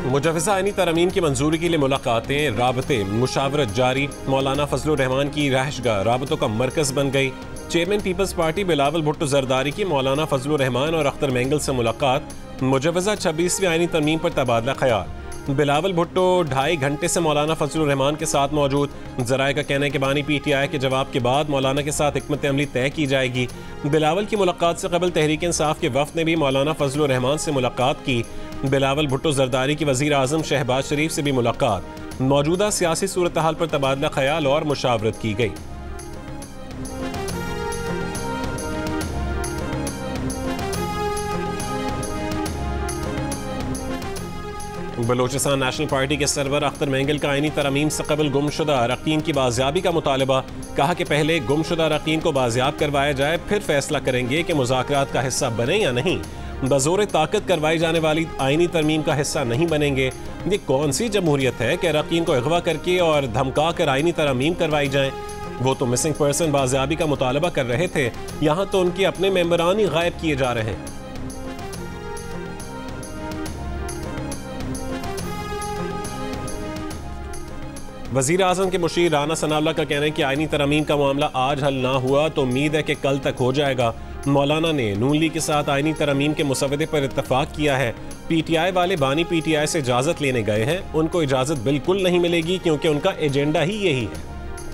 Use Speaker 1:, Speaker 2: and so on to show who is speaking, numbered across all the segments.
Speaker 1: मुजवज़ा आईनी तरमीम की मंजूरी के लिए मुलाकातें, राबते, मुशावरत जारी। मौलाना फजलुर रहमान की रहायशगाह राबतों का मरकज बन गई। Chairman Peoples Party Bilawal Bhutto Zardari की मौलाना फजलुर रहमान और अख्तर मेंगल से मुलाकात। मुजवज़ा 26वीं आईनी तरमीम पर तबादला ख्याल। बिलावल भुट्टो 2.5 घंटे से मौलाना फजलुर रहमान के साथ मौजूद। ज़राए का कहना है कि बानी PTI के जवाब के बाद मौलाना के साथ हिकमत अमली तय की जाएगी। बिलावल की मुलाकात से कबल तहरीक इंसाफ के वफ़द ने भी मौलाना फजलुर रहमान से मुलाकात की। बिलावल भुट्टो जरदारी की वज़ीर आज़म शहबाज शरीफ से भी मुलाकात। मौजूदा सियासी सूरत हाल पर तबादला ख्याल और मुशावरत की गई। बलोचिस्तान नेशनल पार्टी के सरवर अख्तर मेंगल का आईनी तरमीम से कबल गुमशुदा अरकान की बाजियाबी का मुतालबा। कहा कि पहले गुमशुदा अरकान को बाजियाब करवाया जाए, फिर फैसला करेंगे कि मुज़ाकरात का हिस्सा बने या नहीं। बज़ोर ताकत करवाई जाने वाली आईनी तरमीम का हिस्सा नहीं बनेंगे। ये कौन सी जमहूरियत है कि अरकान को अगवा करके और धमका कर आईनी तरमीम करवाई जाए। वो तो मिसिंग पर्सन बाजियाबी का मुतालबा कर रहे थे, यहाँ तो उनके अपने मेंबरान ही गायब किए जा रहे हैं। वज़ीर आज़म के मुशीर राना सनाउल्लाह का कहना है कि आईनी तरमीम का मामला आज हल ना हुआ तो उम्मीद है कि कल तक हो जाएगा। मौलाना ने नून लीग के साथ आईनी तरमीम के मुसवदे पर इत्तफाक किया है। PTI वाले बानी PTI से इजाज़त लेने गए हैं, उनको इजाज़त बिल्कुल नहीं मिलेगी क्योंकि उनका एजेंडा ही यही है।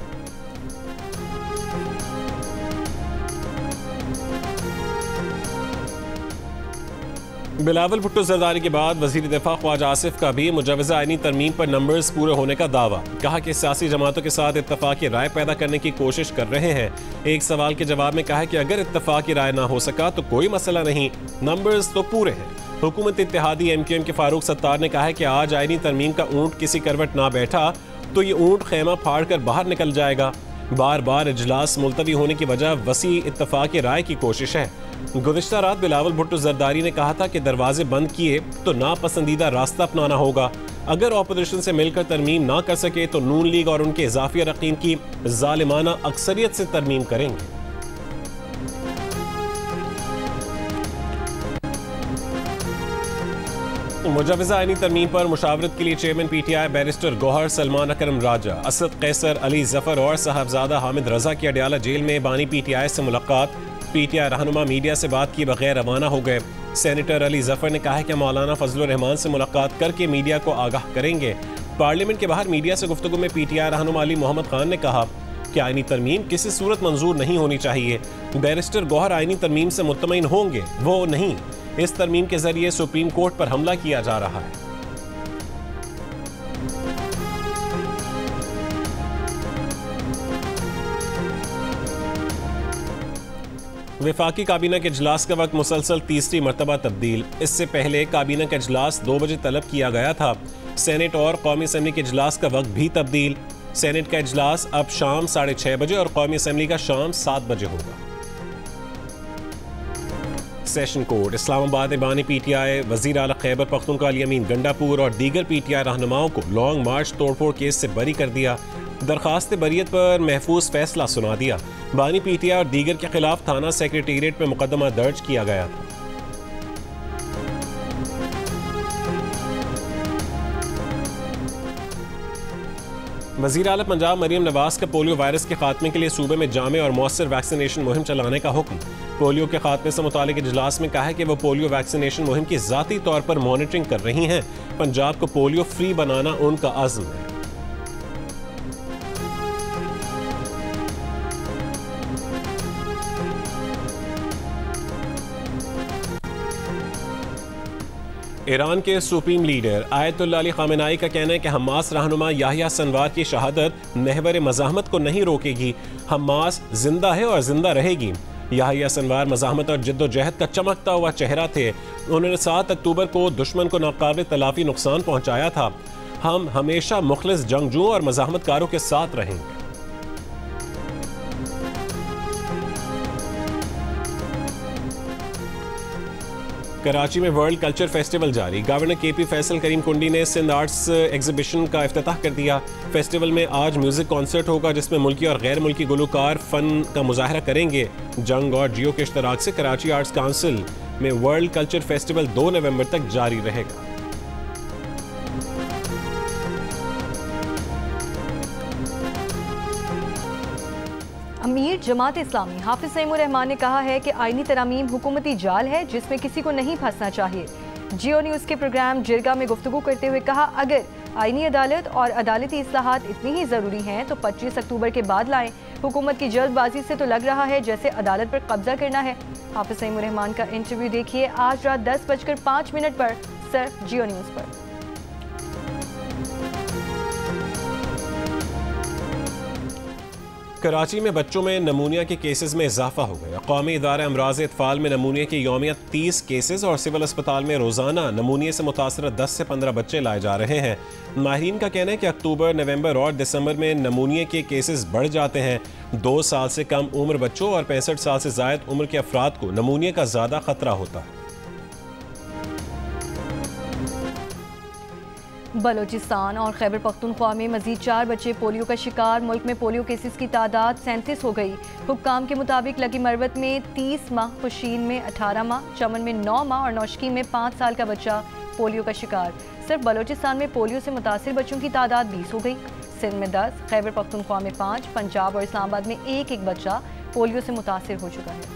Speaker 1: बिलावल भुट्टो जरदारी के बाद वज़ीर दिफा ख्वाजा आसिफ का भी मुजवज़ा आईनी तरमीम पर नंबर्स पूरे होने का दावा। कहा कि सियासी जमातों के साथ इत्तफाक़ी राय पैदा करने की कोशिश कर रहे हैं। एक सवाल के जवाब में कहा कि अगर इत्तफाक़ी राय ना हो सका तो कोई मसला नहीं, नंबर्स तो पूरे हैं। हुकूमत इत्तेहादी MQM के फारूक सत्तार ने कहा है कि आज आईनी तरमीम का ऊँट किसी करवट ना बैठा तो ये ऊँट खेमा फाड़ कर बाहर निकल जाएगा। बार बार इजलास मुलतवी होने की वजह वसी इत्तफाक़ी राय की कोशिश है। गुज़िश्ता रात बिलावल भुट्टो जरदारी ने कहा था कि दरवाजे बंद किए तो नापसंदीदा रास्ता अपनाना होगा। अगर ऑपोजिशन से मिलकर तरमीम ना कर सके तो नून लीग और उनके इजाफी अरकान की जालिमाना अक्सरियत से तरमीम करेंगे। मुजवज़ा आईनी तरमीम पर मुशावरत के लिए chairman PTI barrister Gohar, Salman Akram Raja, Asad Qaiser, Ali Zafar और साहबजादा हामिद रजा की अडयाला जेल में बानी PTI से मुलाकात। PTI रहनुमा मीडिया से बात किए बगैर रवाना हो गए। सेनेटर अली जफर ने कहा है कि मौलाना फजलुर रहमान से मुलाकात करके मीडिया को आगाह करेंगे। पार्लियामेंट के बाहर मीडिया से गुफ्तगू में PTI रहनुमा अली मोहम्मद खान ने कहा कि आईनी तरमीम किसी सूरत मंजूर नहीं होनी चाहिए। बैरिस्टर गौहर आईनी तरमीम से मुतमईन होंगे, वो नहीं। इस तरमीम के जरिए सुप्रीम कोर्ट पर हमला किया जा रहा है। वफाकी काबीना के इजलास का वक्त मुसलसल तीसरी मरतबा तब्दील। इससे पहले काबीना का इजलास 2 बजे तलब किया गया था। सेनेट और कौमी असम्बली के इजलास का वक्त भी तब्दील। सेनेट का इजलास अब शाम 6:30 बजे और कौमी असम्बली का शाम 7 बजे होगा। सेशन कोर्ट इस्लामाबाद में बानी PTI, वज़ीर आला खैबर पख्तूनख्वा अली अमीन गंडापुर और दीगर PTI रहनुमाओं को लॉन्ग मार्च तोड़फोड़ केस से बरी कर दिया। दरख्वास्त बरियत पर महफूज फैसला सुना दिया। बानी PTI और दीगर के खिलाफ थाना सेक्रेटेरिएट में मुकदमा दर्ज किया गया था। वज़ीर आला पंजाब मरीम नवाज का पोलियो वायरस के खात्मे के लिए सूबे में जामे और मौसर वैक्सीनेशन मुहिम चलाने का हुक्म। पोलियो के खात्मे से मुतालिक इजलास में कहा है कि वो पोलियो वैक्सीनेशन मुहिम की ज़ाती तौर पर मॉनिटरिंग कर रही हैं। पंजाब को पोलियो फ्री बनाना उनका अज़्म है। ईरान के supreme leader Ayatollah Ali Khamenei का कहना है कि हमास रहनुमा याह्या सिनवार की शहादत महवर मज़ाहमत को नहीं रोकेगी। हमास जिंदा है और जिंदा रहेगी। याह्या सिनवार मज़ाहमत और जद्दोजहद का चमकता हुआ चेहरा थे। उन्होंने 7 अक्टूबर को दुश्मन को नाकाबिल तलाफी नुकसान पहुंचाया था। हम हमेशा मुखलिस जंगजुओं और मज़ाहमतकारों के साथ रहेंगे। कराची में वर्ल्ड कल्चर फेस्टिवल जारी। गवर्नर KP फैसल करीम कुंडी ने सिंध आर्ट्स एग्जीबिशन का इफ्तिताह कर दिया। फेस्टिवल में आज म्यूजिक कॉन्सर्ट होगा जिसमें मुल्की और गैर मुल्की गुलकार फन का मुजाहरा करेंगे। जंग और जियो के इश्तराक से कराची आर्ट्स काउंसिल में वर्ल्ड कल्चर फेस्टिवल 2 नवंबर तक जारी रहेगा।
Speaker 2: अमीर जमात इस्लामी हाफिज सईमुर रहमान ने कहा है कि आईनी तरामीम हुकूमती जाल है जिसमें किसी को नहीं फंसना चाहिए। जियो न्यूज़ के प्रोग्राम जिरगा में गुफ्तगू करते हुए कहा, अगर आईनी अदालत और अदालती इस्लाहात इतनी ही ज़रूरी हैं तो 25 अक्टूबर के बाद लाएं। हुकूमत की जल्दबाजी से तो लग रहा है जैसे अदालत पर कब्जा करना है। हाफिज सईमुर रहमान का इंटरव्यू देखिए आज रात 10:05 पर सिर्फ जियो न्यूज़ पर।
Speaker 1: कराची में बच्चों में नमूनिया के केसेस में इजाफा हो गया। कौमी इदारा अमराज इत्फाल में नमूनिया की यौमिया 30 केसेस और सिविल अस्पताल में रोजाना नमूनिया से मुतासर 10 से 15 बच्चे लाए जा रहे हैं। माहिरीन का कहना है कि अक्टूबर, नवंबर और दिसंबर में नमूनिया के केसेस बढ़ जाते हैं। 2 साल से कम उम्र बच्चों और 65 साल से जायद उम्र के अफराद को नमूनिया का ज्यादा खतरा होता है।
Speaker 2: बलोचिस्तान और खैबर पख्तूनख्वा में मजीद 4 बच्चे पोलियो का शिकार। मुल्क में पोलियो केसेस की तादाद 37 हो गई। हुक्काम के मुताबिक लकी मरवत में 30 माह, खुशीन में 18 माह, चमन में 9 माह और नौशकी में 5 साल का बच्चा पोलियो का शिकार। सिर्फ बलोचिस्तान में पोलियो से मुतासिर बच्चों की तादाद 20 हो गई। सिंध में 10, खैबर पख्तूनख्वा में 5, पंजाब और इस्लामाबाद में एक बच्चा पोलियो से मुतासिर हो चुका है।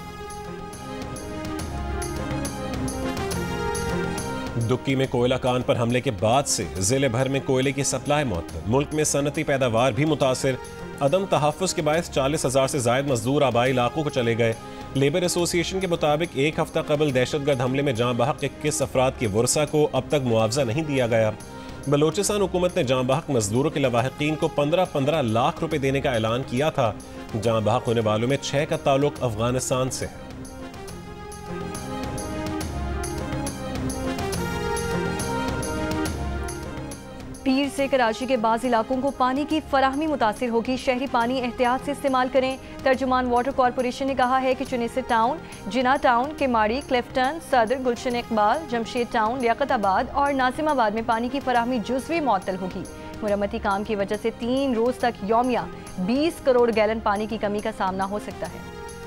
Speaker 1: दुक्की में कोयला कान पर हमले के बाद से जिले भर में कोयले की सप्लाई मअतल। मुल्क में सनती पैदावार भी मुतासिर। अदम तहफ़्फ़ुज़ के बायस 40,000 से ज़ायद मजदूर आबाई इलाकों को चले गए। लेबर एसोसिएशन के मुताबिक एक हफ्ता कबल दहशतगर्द हमले में जाँ बहक 21 अफराद की वर्सा को अब तक मुआवजा नहीं दिया गया। बलोचिस्तान हुकूमत ने जाँ बहक मजदूरों के लवाहिकीन को 15-15 लाख रुपए देने का ऐलान किया था। जाँ बहक होने वालों में 6 का ताल्लुक अफगानिस्तान से है।
Speaker 2: पीर से कराची के बाज़ इलाकों को पानी की फराहमी मुतासिर होगी। शहरी पानी एहतियात से इस्तेमाल करें। तर्जुमान वाटर कॉरपोरेशन ने कहा है कि Chanesar town, Jinnah town, Keamari, Clifton, Saddar, Gulshan Iqbal, Jamshed town, Liaquatabad और नासिमाबाद में पानी की फराहमी जुज़वी मुअत्तल होगी। मुरम्मती काम की वजह से 3 रोज़ तक यौमिया 20 करोड़ गैलन पानी की कमी का सामना हो सकता है।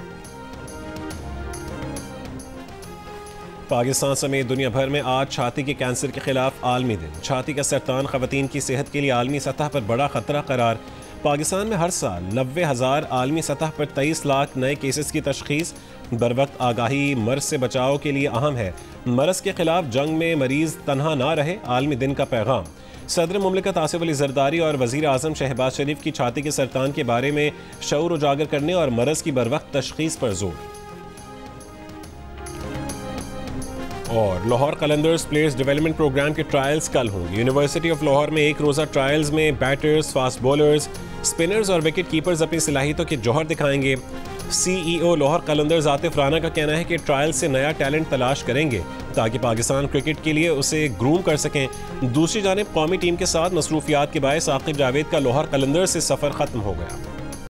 Speaker 1: पाकिस्तान समेत दुनिया भर में आज छाती के कैंसर के खिलाफ आलमी दिन। छाती का सरतान खवातीन की सेहत के लिए आलमी सतह पर बड़ा खतरा करार। पाकिस्तान में हर साल 90,000 आलमी सतह पर 23 लाख नए केसेस की तशखीस। बर वक्त आगाही मर्ज से बचाव के लिए अहम है। मर्ज के खिलाफ जंग में मरीज तनहा ना रहे, आलमी दिन का पैगाम। सदर मुमलिकत आसिफ अली जरदारी और वज़ीर आज़म शहबाज शरीफ की छाती के सरतान के बारे में शऊर उजागर करने और मर्ज की बर वक्त तशखीस पर जोर। और Lahore Qalandars players development program के ट्रायल्स कल होंगे। यूनिवर्सिटी ऑफ लाहौर में एक रोज़ा ट्रायल्स में बैटर्स, फास्ट बॉलर्स, स्पिनर्स और विकेट कीपर्स अपनी सलाहियतों के जौहर दिखाएंगे। CEO लाहौर कलंदर्स आतिफ राना का कहना है कि ट्रायल से नया टैलेंट तलाश करेंगे ताकि पाकिस्तान क्रिकेट के लिए उसे ग्रूम कर सकें। दूसरी जानिब कौमी टीम के साथ मसरूफियात के बायस आकिब जावेद का लाहौर कलंदर्स से सफ़र ख़त्म हो गया।